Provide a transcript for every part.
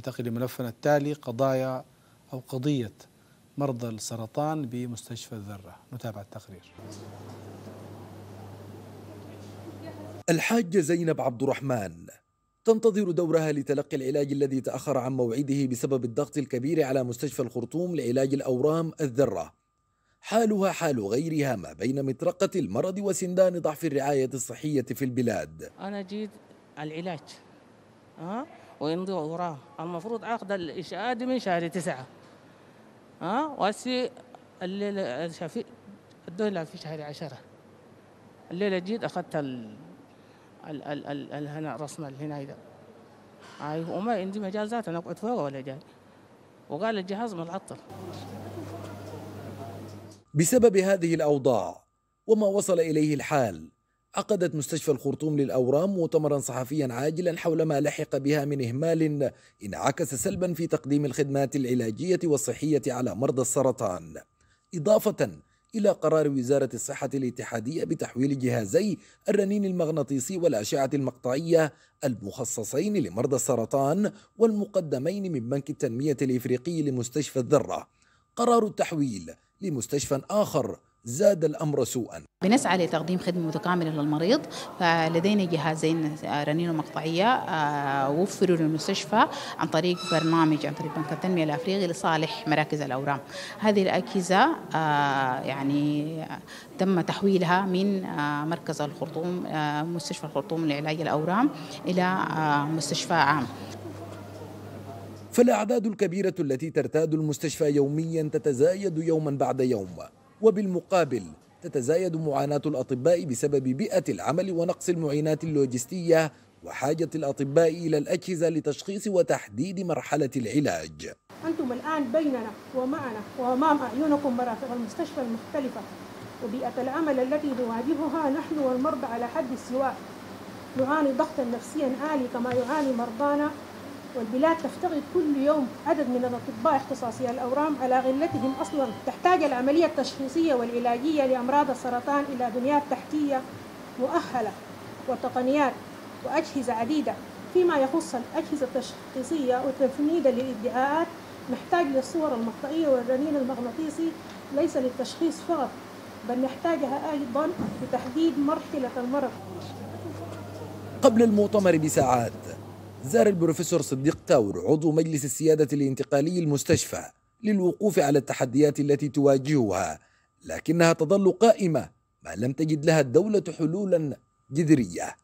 ننتقل لملفنا التالي، قضايا أو قضية مرضى السرطان بمستشفى الذرة. نتابع التقرير. الحاجة زينب عبد الرحمن تنتظر دورها لتلقي العلاج الذي تأخر عن موعده بسبب الضغط الكبير على مستشفى الخرطوم لعلاج الأورام الذرة. حالها حال غيرها ما بين مطرقة المرض وسندان ضعف الرعاية الصحية في البلاد. أنا جيت العلاج ويمضي وراه، المفروض عقد الإشهاد من شهر 9 وهسي الليلة شافي الدولة في شهر 10. الليلة جيت أخذت هنا رسم هنا ده وما عندي مجال ذات أنا أقعد فوق ولا جاي، وقال الجهاز متعطل. بسبب هذه الأوضاع وما وصل إليه الحال، عقدت مستشفى الخرطوم للأورام مؤتمرا صحفيا عاجلا حول ما لحق بها من إهمال انعكس سلبا في تقديم الخدمات العلاجية والصحية على مرضى السرطان، إضافة إلى قرار وزارة الصحة الاتحادية بتحويل جهازي الرنين المغناطيسي والأشعة المقطعية المخصصين لمرضى السرطان والمقدمين من بنك التنمية الإفريقي لمستشفى الذرة. قرار التحويل لمستشفى آخر زاد الأمر سوءا. بنسعى لتقديم خدمة متكاملة للمريض، فلدينا جهازين رنين ومقطعية وفروا للمستشفى عن طريق برنامج عن طريق بنك التنمية الأفريقي لصالح مراكز الأورام. هذه الأجهزة يعني تم تحويلها من مركز الخرطوم مستشفى الخرطوم لعلاج الأورام إلى مستشفى عام. فالأعداد الكبيرة التي ترتاد المستشفى يوميا تتزايد يوما بعد يوم، وبالمقابل تتزايد معاناة الأطباء بسبب بيئة العمل ونقص المعينات اللوجستية وحاجة الأطباء إلى الأجهزة لتشخيص وتحديد مرحلة العلاج. أنتم الآن بيننا ومعنا وأمام أعينكم مرافق المستشفى المختلفة وبيئة العمل التي نواجهها نحن والمرضى على حد السواء. نعاني ضغطا نفسيا عالي كما يعاني مرضانا، والبلاد تفتقد كل يوم عدد من الأطباء اختصاصي الأورام على غلتهم أصلا. تحتاج العملية التشخيصية والعلاجية لأمراض السرطان إلى بنيات تحتية مؤهلة وتقنيات وأجهزة عديدة. فيما يخص الأجهزة التشخيصية وتفنيدا للادعاءات نحتاج للصور المقطعية والرنين المغناطيسي ليس للتشخيص فقط، بل نحتاجها أيضا لتحديد مرحلة المرض. قبل المؤتمر بساعات زار البروفيسور صديق تاور عضو مجلس السيادة الانتقالي المستشفى للوقوف على التحديات التي تواجهها، لكنها تظل قائمة ما لم تجد لها الدولة حلولا جذرية.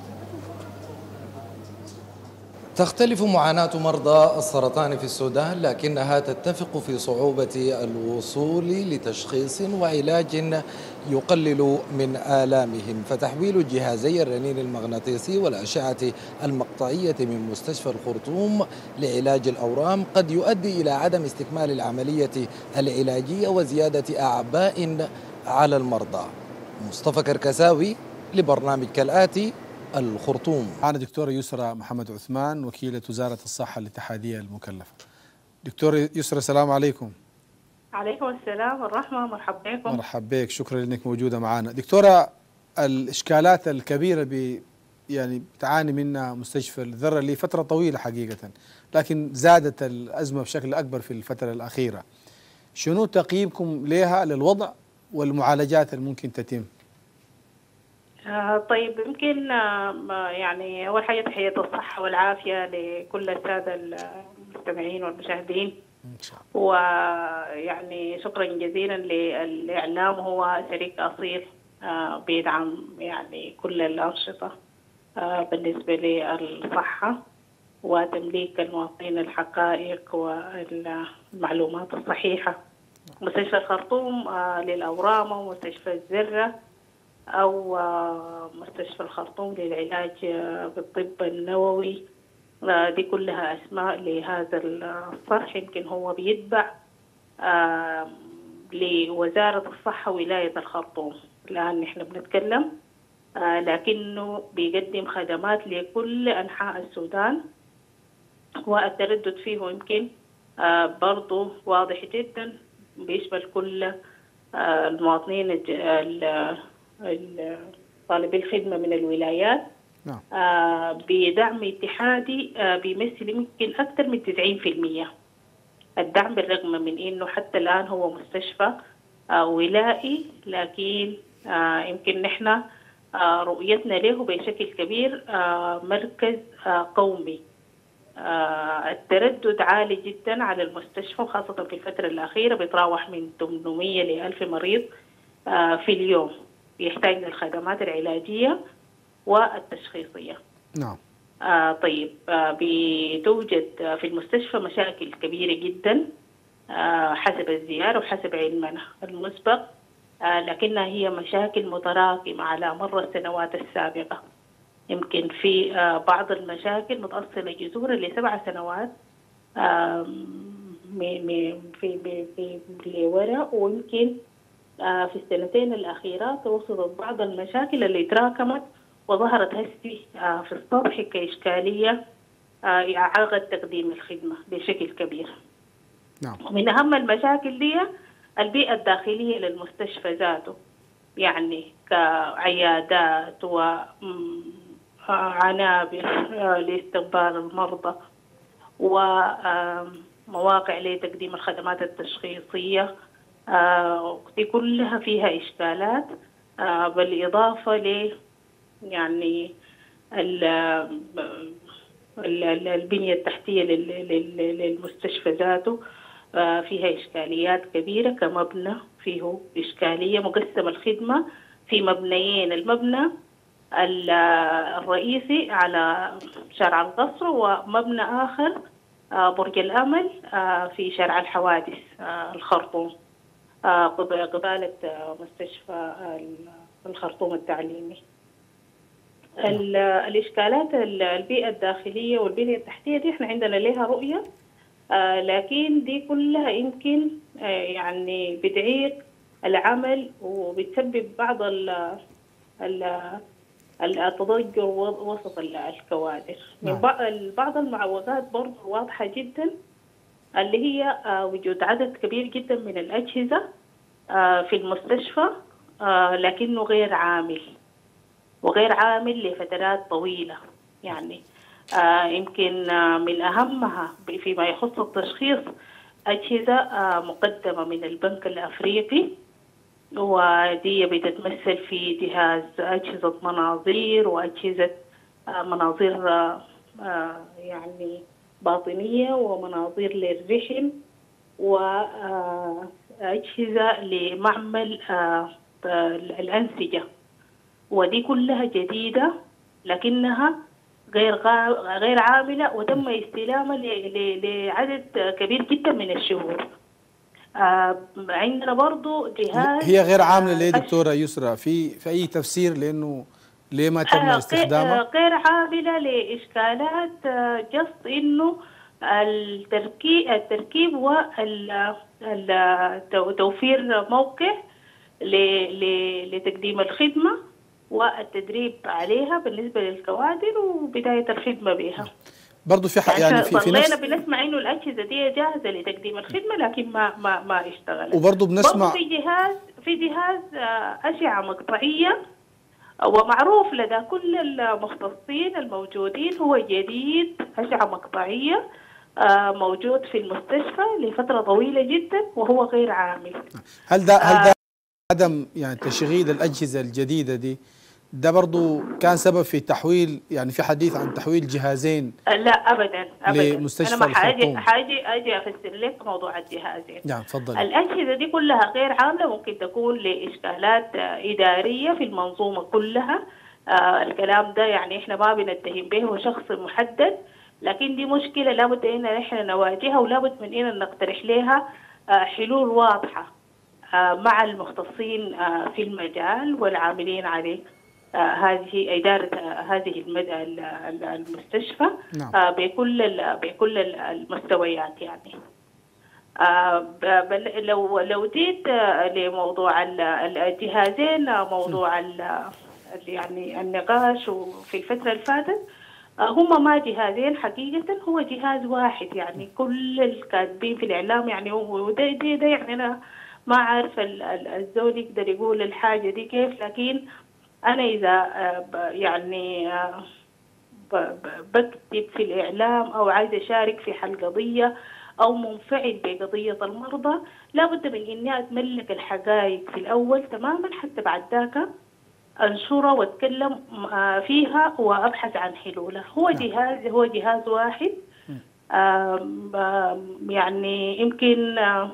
تختلف معاناة مرضى السرطان في السودان، لكنها تتفق في صعوبة الوصول لتشخيص وعلاج يقلل من آلامهم، فتحويل جهازي الرنين المغناطيسي والأشعة المقطعية من مستشفى الخرطوم لعلاج الأورام قد يؤدي إلى عدم استكمال العملية العلاجية وزيادة أعباء على المرضى. مصطفى كركساوي لبرنامج كالآتي الخرطوم. معنا دكتورة يسرى محمد عثمان وكيلة وزارة الصحة الاتحادية المكلفة. دكتورة يسرى السلام عليكم. عليكم السلام والرحمة، مرحبا بكم. مرحبا بك، شكرا لأنك موجودة معنا. دكتورة، الإشكالات الكبيرة يعني بتعاني منها مستشفى الذرة لفترة طويلة حقيقة، لكن زادت الأزمة بشكل أكبر في الفترة الأخيرة. شنو تقييمكم لها للوضع والمعالجات اللي ممكن تتم؟ طيب، يمكن يعني أول حاجة تحية الصحة والعافية لكل السادة المستمعين والمشاهدين، ويعني شكرا جزيلا للإعلام، هو شريك أصيل بيدعم يعني كل الأنشطة بالنسبة للصحة وتمليك المواطنين الحقائق والمعلومات الصحيحة. مستشفى الخرطوم للأورام ومستشفى الذرة أو مستشفى الخرطوم للعلاج بالطب النووي، دي كلها أسماء لهذا الصرح. يمكن هو بيتبع لوزارة الصحة ولاية الخرطوم الآن نحن بنتكلم، لكنه بيقدم خدمات لكل أنحاء السودان، والتردد فيه يمكن برضو واضح جدا، بيشمل كل المواطنين طالبي الخدمة من الولايات نعم. بدعم اتحادي بيمثل يمكن أكثر من 90% الدعم، بالرغم من إنه حتى الآن هو مستشفى ولائي، لكن يمكن نحن رؤيتنا له بشكل كبير مركز قومي. التردد عالي جدا على المستشفى، وخاصة في الفترة الأخيرة بيتراوح من 800 ل 1000 مريض في اليوم يحتاج للخدمات العلاجية والتشخيصية. نعم. طيب، بتوجد في المستشفى مشاكل كبيرة جدا حسب الزيارة وحسب علمنا المسبق، لكنها هي مشاكل متراكمة على مر السنوات السابقة. يمكن في بعض المشاكل متأصلة جذورا ل7 سنوات في لورا، ويمكن في السنتين الأخيرات وصلت بعض المشاكل اللي تراكمت وظهرت هسه في السطح كإشكالية إعاقة تقديم الخدمة بشكل كبير. نعم. ومن أهم المشاكل دي البيئة الداخلية للمستشفى ذاته، يعني كعيادات وعنابر لاستقبال المرضى ومواقع لتقديم الخدمات التشخيصية، دي كلها فيها إشكالات، بالإضافة ل يعني البنية التحتية للمستشفى ذاته فيها إشكاليات كبيرة. كمبنى فيه إشكالية، مقسم الخدمة في مبنيين، المبنى الرئيسي على شارع القصر، ومبنى آخر برج الأمل في شارع الحوادث الخرطوم قبالة مستشفى الخرطوم التعليمي. الإشكالات البيئة الداخلية والبنية التحتية دي احنا عندنا لها رؤية، لكن دي كلها يمكن يعني بتعيق العمل وبتسبب بعض التضجر وسط الكوادر. من بعض المعوقات برضه واضحة جدا اللي هي وجود عدد كبير جدا من الأجهزة في المستشفى، لكنه غير عامل لفترات طويلة. يعني يمكن من أهمها فيما يخص التشخيص أجهزة مقدمة من البنك الأفريقي، ودي بتتمثل في جهاز أجهزة مناظير وأجهزة مناظير يعني باطنية ومناظير للرحم وأجهزة لمعمل الأنسجة، ودي كلها جديدة لكنها غير عاملة وتم استلامها لعدد كبير جدا من الشهور. عندنا برضو جهاز هي غير عاملة ليه دكتورة يسرى؟ في أي تفسير لأنه ليه ما تم استخدامها؟ غير عاملة لإشكالات جست إنه التركيب وتوفير موقع لتقديم الخدمة والتدريب عليها بالنسبة للكوادر وبداية الخدمة بها. برضه في يعني في نفس بنسمع إنه الأجهزة دي جاهزة لتقديم الخدمة لكن ما اشتغلت. وبرضه بنسمع في جهاز أشعة مقطعية ومعروف لدى كل المختصين الموجودين، هو جديد أشعة مقطعية موجود في المستشفى لفترة طويلة جدا وهو غير عامل. هل ده عدم يعني تشغيل الأجهزة الجديدة دي ده برضو كان سبب في تحويل، يعني في حديث عن تحويل جهازين؟ لا أبدا لمستشفى أنا ما الخرطوم. أجي أفسر لك موضوع الجهازين. نعم تفضل. الأجهزة دي كلها غير عاملة، ممكن تكون لإشكالات إدارية في المنظومة كلها. الكلام ده يعني إحنا ما بنتهم به شخص محدد، لكن دي مشكلة لابد إن إحنا نواجهها ولابد من إن نقترح لها حلول واضحة مع المختصين في المجال والعاملين عليه. هذه إدارة هذه المستشفى بكل المستويات. يعني لو جيت لموضوع الجهازين، موضوع يعني النقاش وفي الفترة اللي فاتت هم ما جهازين حقيقة، هو جهاز واحد. يعني كل الكاتبين في الإعلام يعني وده يعني أنا ما عارف الزول يقدر يقول الحاجة دي كيف، لكن أنا إذا يعني بكتب في الإعلام أو عايزة أشارك في حل قضية أو منفعل بقضية المرضى، لابد من إني أتملك الحقائق في الأول تماما، حتى بعد ذاك أنشرها وأتكلم فيها وأبحث عن حلولها. هو جهاز واحد، يعني يمكن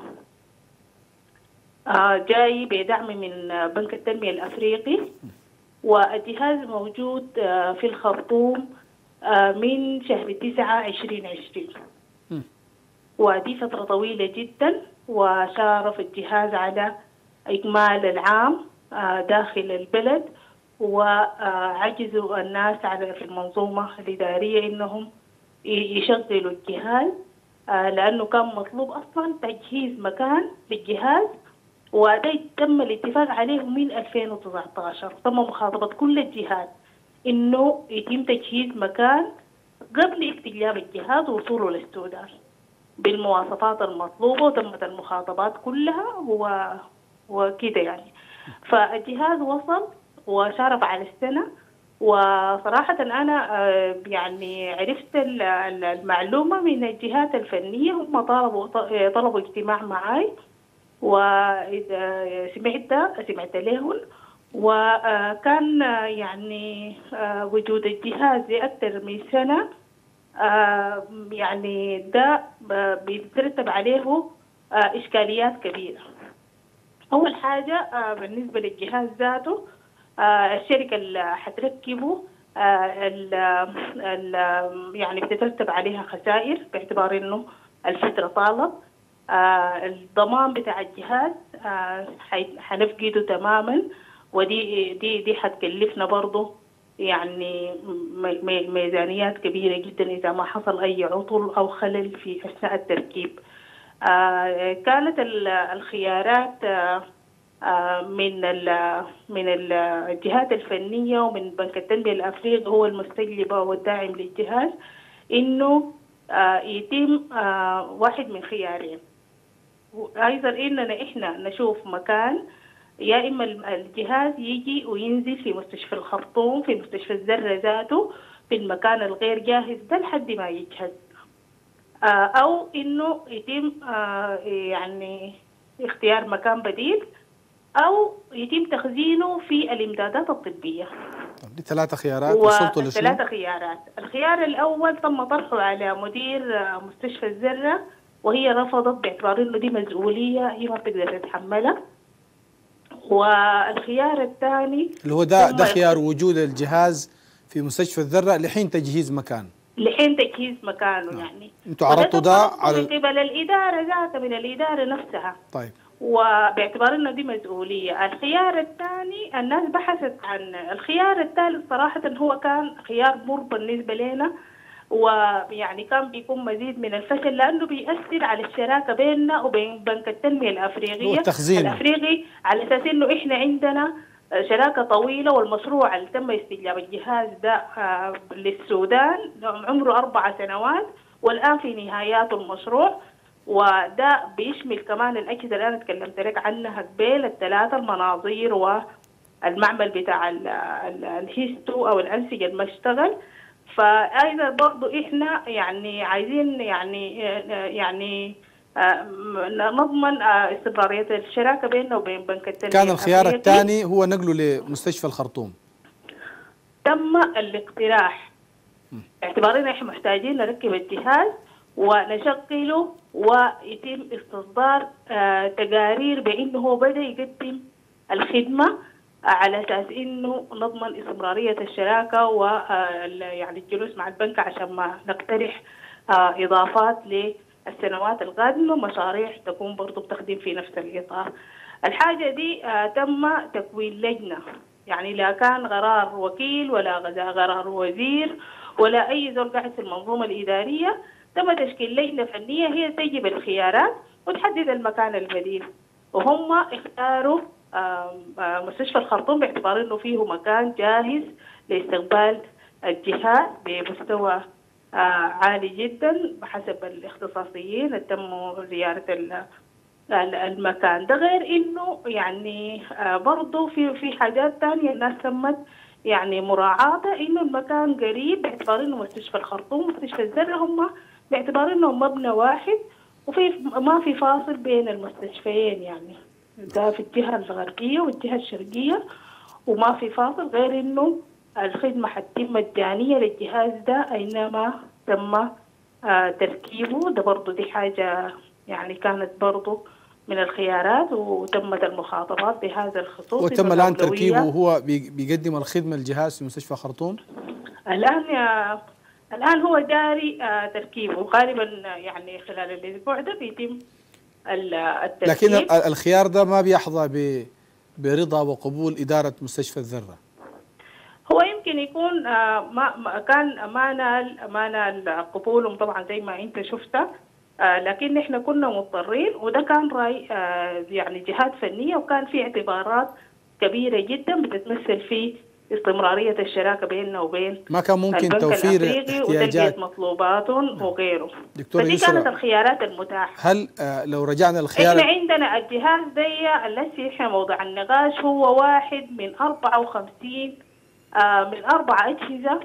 جاي بدعم من بنك التنمية الأفريقي، والجهاز موجود في الخرطوم من شهر 9/2020، ودي فترة طويلة جدا، وشارف الجهاز على إكمال العام داخل البلد، وعجزوا الناس في المنظومة الإدارية إنهم يشغلوا الجهاز، لأنه كان مطلوب أصلا تجهيز مكان للجهاز، وده تم الاتفاق عليه من 2019. تم مخاطبة كل الجهات إنه يتم تجهيز مكان قبل استجلاب الجهاز ووصوله للسودان بالمواصفات المطلوبة، وتمت المخاطبات كلها وكده يعني. فالجهاز وصل وشارف على السنة، وصراحة أنا يعني عرفت المعلومة من الجهات الفنية، هم طلبوا اجتماع معي، وإذا سمعت لهم، وكان يعني وجود الجهاز لأكثر من سنة يعني ده بيترتب عليه إشكاليات كبيرة. أول حاجة بالنسبة للجهاز ذاته، الشركة اللي حتركبه يعني بتترتب عليها خسائر باعتبار إنه الفترة طالت. الضمان بتاع الجهاز حنفقده تماما، ودي حتكلفنا برضه يعني ميزانيات كبيرة جدا إذا ما حصل أي عطل أو خلل في أثناء التركيب. كانت الخيارات من الجهات الفنية ومن بنك التنمية الأفريقي هو المستجلبة والداعم للجهاز، إنه يتم واحد من خيارين، أيضا إننا إحنا نشوف مكان، يا إما الجهاز يجي وينزل في مستشفى الخرطوم، في مستشفى الزرة ذاته، في المكان الغير جاهز ده لحد ما يجهز، أو إنه يتم يعني اختيار مكان بديل، أو يتم تخزينه في الإمدادات الطبية. دي 3 خيارات، وصلتوا لشنو؟ 3 خيارات. الخيار الأول تم طرحه على مدير مستشفى الزرة، وهي رفضت باعتبار إنه دي مسؤولية هي ما بتقدر تتحملها. والخيار الثاني اللي هو ده خيار وجود الجهاز في مستشفى الذرة لحين تجهيز مكان. لحين تجهيز مكانه يعني. انتوا عرضتوا ده على من قبل الإدارة ذاتها، من الإدارة نفسها. طيب. وباعتبار انه دي مسؤولية. الخيار الثاني الناس بحثت عن الخيار الثالث، صراحة هو كان خيار مرضي بالنسبة لنا، ويعني كان بيكون مزيد من الفشل، لأنه بيأثر على الشراكة بيننا وبين بنك التنمية الأفريقية الأفريقي، على أساس إنه إحنا عندنا شراكة طويلة، والمشروع اللي تم استجلاب الجهاز ده للسودان عمره 4 سنوات، والآن في نهايات المشروع، وده بيشمل كمان الأجهزة اللي أنا تكلمت لك عنها قبل، ال3 المناظير والمعمل بتاع الهيستو أو الأنسجة المشتغل. فأيضا برضو إحنا يعني عايزين يعني نضمن استمرارية الشراكة بيننا وبين بنك التنمية. كان الخيار الثاني هو نقله لمستشفى الخرطوم. تم الاقتراح باعتبارنا إحنا محتاجين نركب الجهاز ونشغله، ويتم استصدار تقارير بأنه هو بدأ يقدم الخدمة، على أساس إنه نضمن استمرارية الشراكة ويعني الجلوس مع البنك عشان ما نقترح إضافات للسنوات القادمة، مشاريع تكون برضو بتخدم في نفس الإطار. الحاجة دي تم تكوين لجنة، يعني لا كان قرار وكيل ولا قرار وزير ولا أي زول قاعد في المنظومة الإدارية، تم تشكيل لجنة فنية هي تجيب الخيارات وتحدد المكان البديل، وهم اختاروا مستشفى الخرطوم باعتبار انه فيه مكان جاهز لاستقبال الجهاز بمستوى عالي جدا بحسب الاختصاصيين اللي تموا زيارة المكان ده. غير انه يعني برضه في حاجات تانية الناس تمت يعني مراعاة انه المكان قريب، باعتبار انه مستشفى الخرطوم ومستشفى الزرع هم باعتبار انهم مبنى واحد، وفي ما في فاصل بين المستشفيين، يعني ده في الجهة الغربية والجهة الشرقية وما في فاصل. غير انه الخدمة حتتم مجانية للجهاز ده أينما تم تركيبه. ده برضه دي حاجة يعني كانت برضه من الخيارات، وتمت المخاطبات بهذا الخصوص. وتم الآن تركيبه وهو بيقدم الخدمة الجهاز في مستشفى خرطوم؟ الآن هو جاري تركيبه، غالبا يعني خلال الأسبوع ده بيتم التركيب. لكن الخيار ده ما بيحظى برضا وقبول إدارة مستشفى الذرة. هو يمكن يكون كان ما نال قبولهم طبعا زي ما انت شفته، لكن احنا كنا مضطرين، وده كان راي يعني جهات فنيه، وكان في اعتبارات كبيره جدا بتتمثل في استمراريه الشراكه بيننا وبين ما كان ممكن توفير احتياجات مطلوباتهم وغيره. دكتورة فدي يسرى، كانت الخيارات المتاحه. هل لو رجعنا الخيار، احنا عندنا الجهاز ده الذي احنا موضع النقاش هو واحد من 54 من 4 أجهزة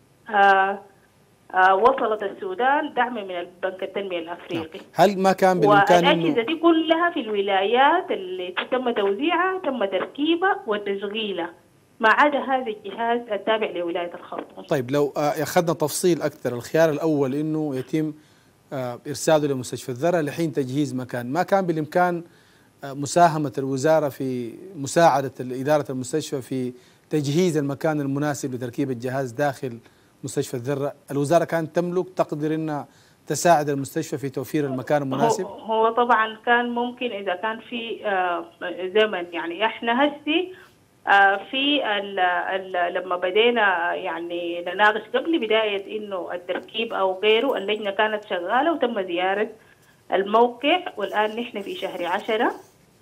وصلت السودان دعم من البنك التنمية الأفريقي. هل ما كان بالإمكان والأجهزة دي كلها في الولايات اللي تم توزيعها تم تركيبها وتشغيلها، ما عدا هذا الجهاز التابع لولاية الخرطوم. طيب لو أخذنا تفصيل أكثر، الخيار الأول إنه يتم إرساله لمستشفى الذرة لحين تجهيز مكان، ما كان بالإمكان مساهمة الوزارة في مساعدة إدارة المستشفى في تجهيز المكان المناسب لتركيب الجهاز داخل مستشفى الذرة؟ الوزارة كانت تملك تقدر أنها تساعد المستشفى في توفير المكان المناسب؟ هو طبعا كان ممكن إذا كان في زمن، يعني احنا هسي في لما بدينا يعني نناقش قبل بداية إنه التركيب أو غيره، اللجنة كانت شغالة وتم زيارة الموقع، والآن نحن في شهر 10.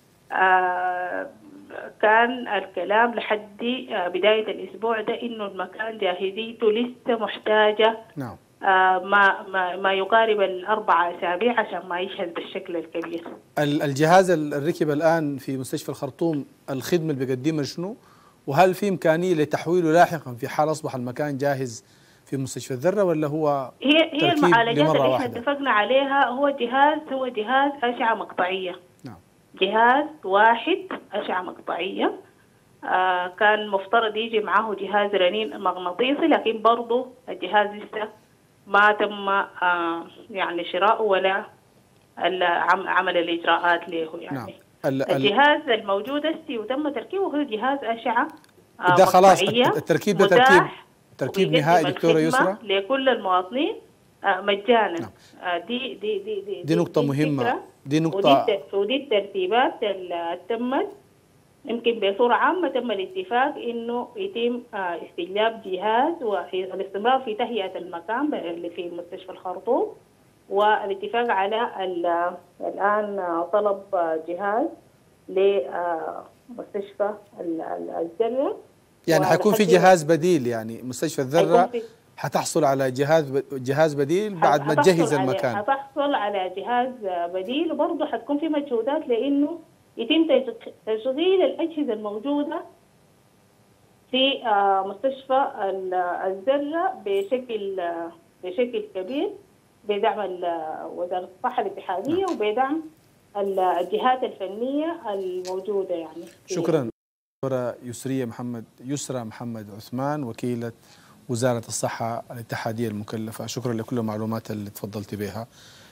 كان الكلام لحد بداية الأسبوع ده إنه المكان جاهزيته لسه محتاجة نعم ما يقارب 4 أسابيع عشان ما يشهد بالشكل الكبير. الجهاز الركب الآن في مستشفى الخرطوم الخدمة اللي بيقدمها شنو؟ وهل في إمكانية لتحويله لاحقا في حال أصبح المكان جاهز في مستشفى الذرة، ولا هو هي المعالجات اللي احنا واحدة؟ اتفقنا عليها هو جهاز أشعة مقطعية. نعم. جهاز واحد أشعة مقطعية. كان مفترض يجي معه جهاز رنين مغناطيسي، لكن برضه الجهاز لسه ما تم يعني شراؤه ولا عمل الإجراءات له يعني. نعم. الجهاز الموجود هسه وتم تركيبه هو جهاز أشعة ده خلاص التركيب ده تركيب نهائي دكتورة يسرى لكل المواطنين مجانا. نعم. دي نقطة مهمة، دي نقطة، ودي الترتيبات اللي تمت. يمكن بصورة عامة تم الاتفاق إنه يتم استجلاب جهاز والاستمرار في تهيئة المكان اللي في مستشفى الخرطوم، والاتفاق على الآن طلب جهاز لمستشفى الذرة. يعني حيكون في جهاز بديل، يعني مستشفى الذرة حتحصل على جهاز بديل بعد ما تجهز المكان. حتحصل على جهاز بديل، وبرضه حتكون في مجهودات لأنه يتم تشغيل الأجهزة الموجودة في مستشفى الذرة بشكل كبير بدعم وزارة الصحة الاتحادية وبدعم الجهات الفنية الموجودة يعني. شكرا دكتورة يسرى محمد عثمان، وكيلة وزارة الصحة الاتحادية المكلفة. شكرا لكل المعلومات اللي تفضلت بها.